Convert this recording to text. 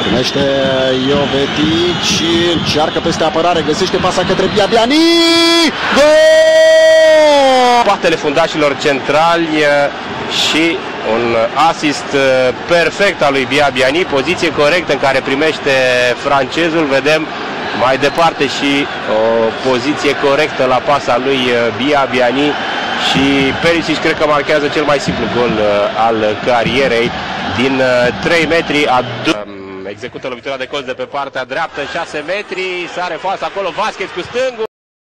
Primește Jovetic, încearcă peste apărare, găsește pasa către Biabiani. Gol! Spatele fundașilor centrali și un asist perfect al lui Biabiani, poziție corectă în care primește francezul. Vedem mai departe și o poziție corectă la pasa lui Biabiani și Perisic cred că marchează cel mai simplu gol al carierei din 3 metri. Execută lovitura de colț de pe partea dreaptă, 6 metri, sare fals acolo, Vasquez cu stângul.